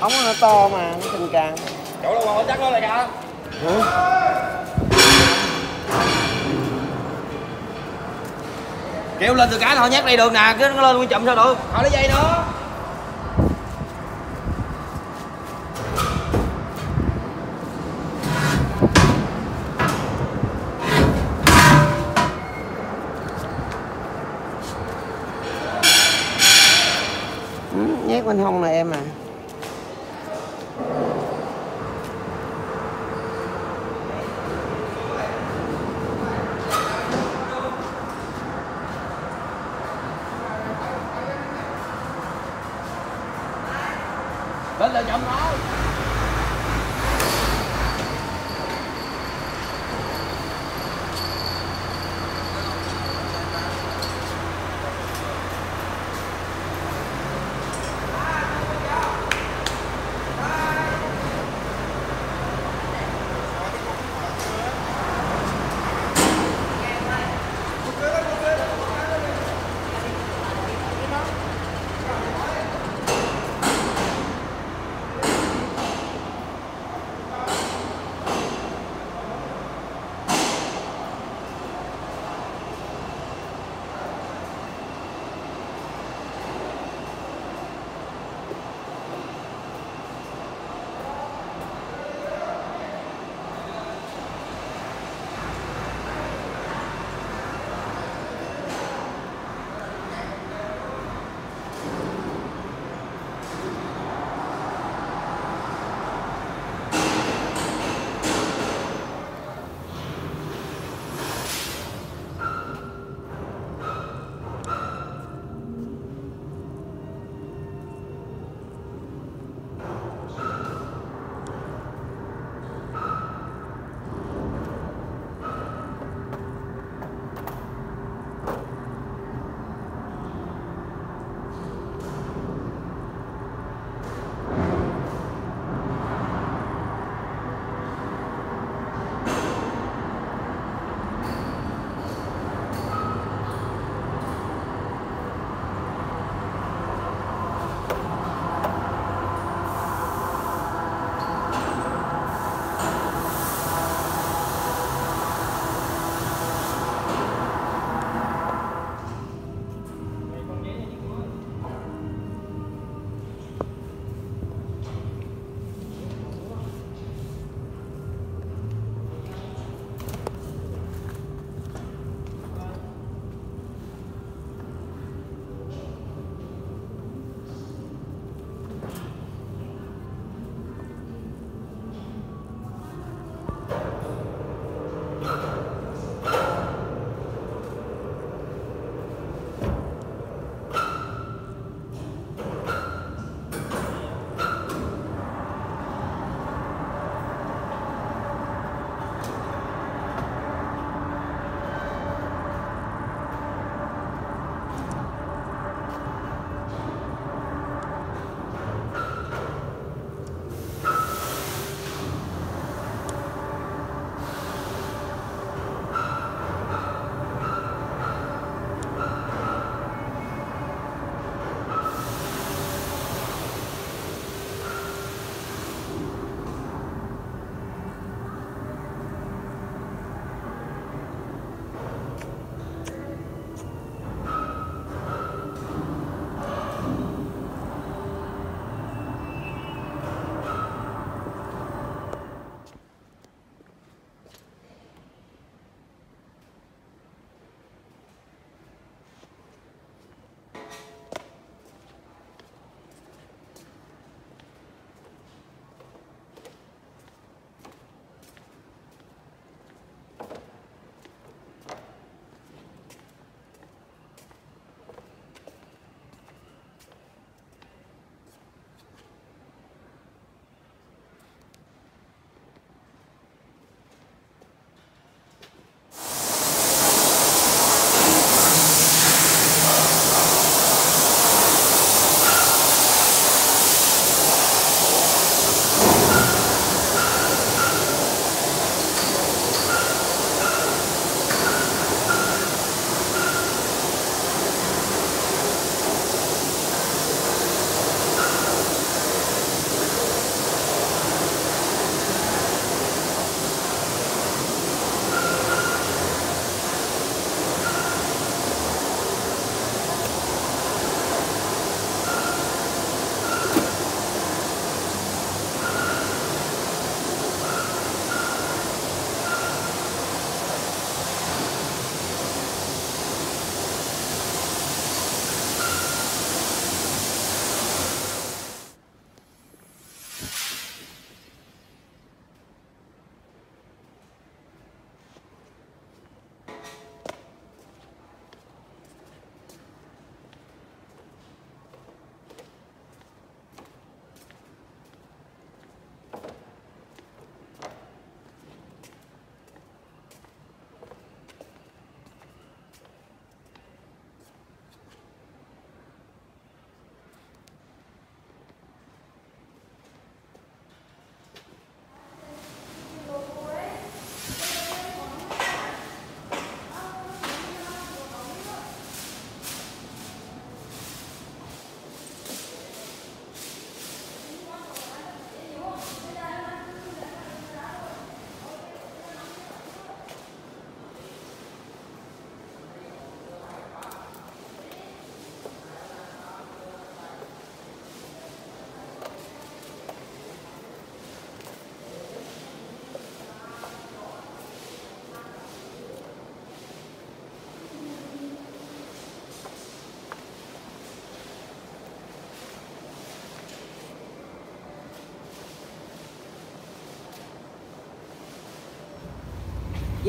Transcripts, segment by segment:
ống nó to mà nó tình càng. Chỗ đâu mà chắc nó lại cả. Hả? Kêu lên từ cái là họ nhắc đi được nè, cứ nó lên nguyên chậm sao được. Họ lấy dây nữa. Nhét bên hông này em à. Lên là chậm thôi.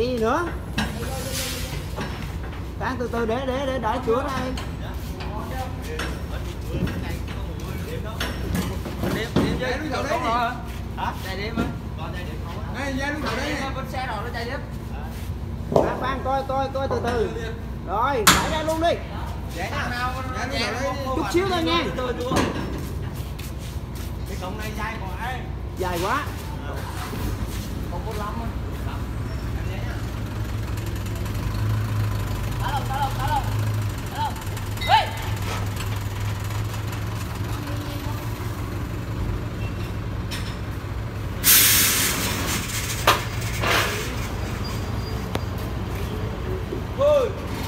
gì nữa. Cán từ từ để đợi chữa đây. Đêm chứ còn đúng rồi hả? Chạy đêm á. Còn chạy đêm không á. Đây ra lúc đấy bên xe rồi nó chạy đêm. Khoan coi từ từ. Rồi, đẩy ra luôn đi. Chút xíu thôi nha. Cái cổng này dài quá ấy. Dài quá. Không có lắm á. Em nhé nhá. Tá lông. Hey! Ôi!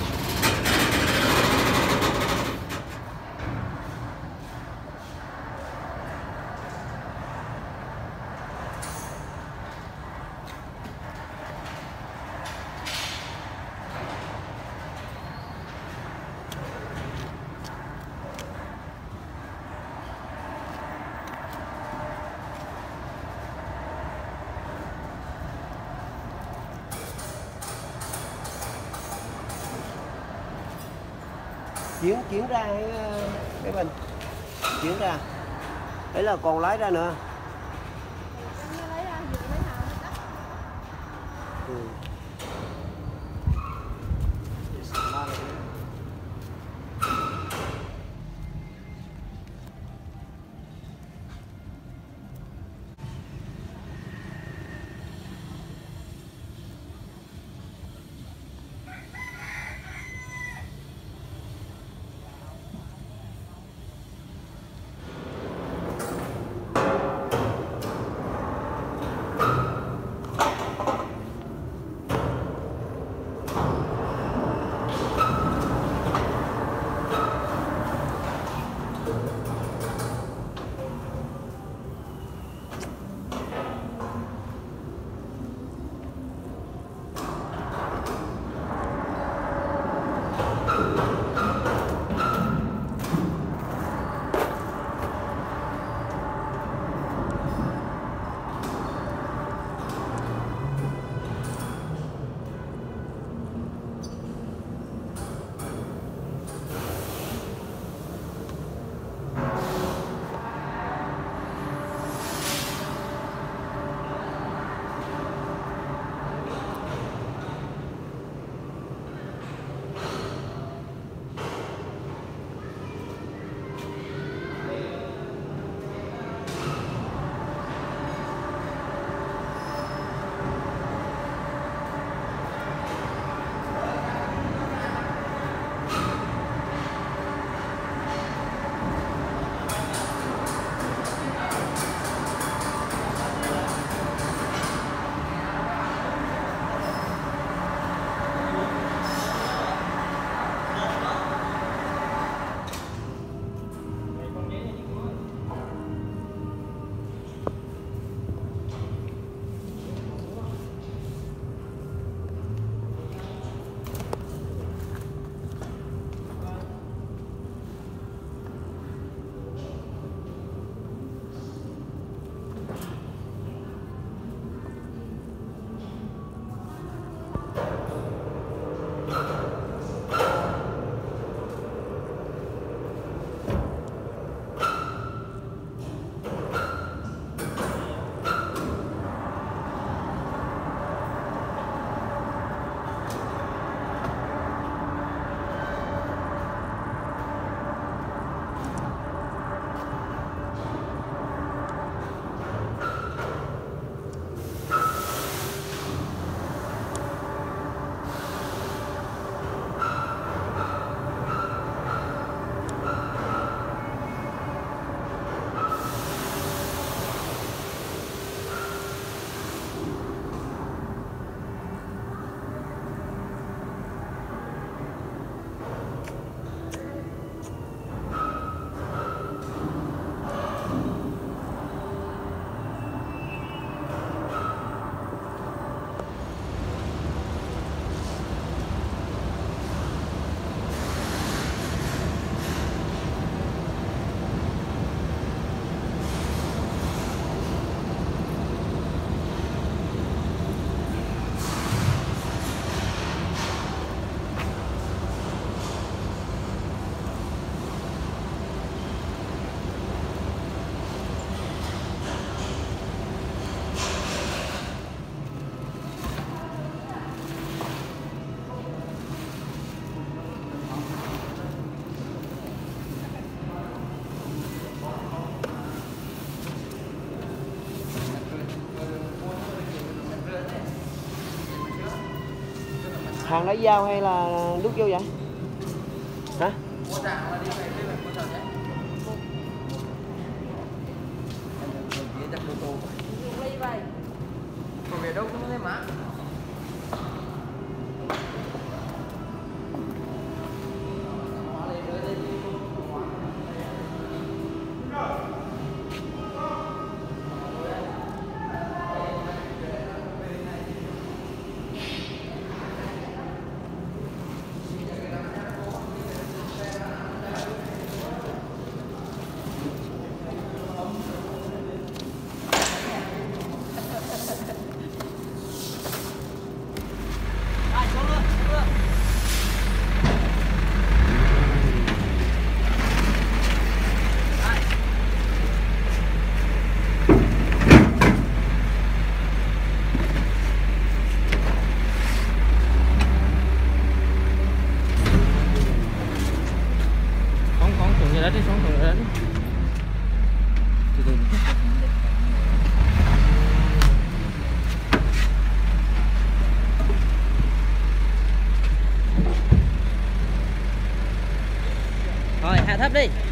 Chuyển ra cái bình, chuyển ra, đấy là còn lấy ra nữa. Ừ. Hàng lấy dao hay là đút vô vậy? Hả? Mua rạng là đi về với mua sao thế? Em chắc mô tô. Đi vậy. Còn về đâu không thấy má. Rồi hạ thấp đi.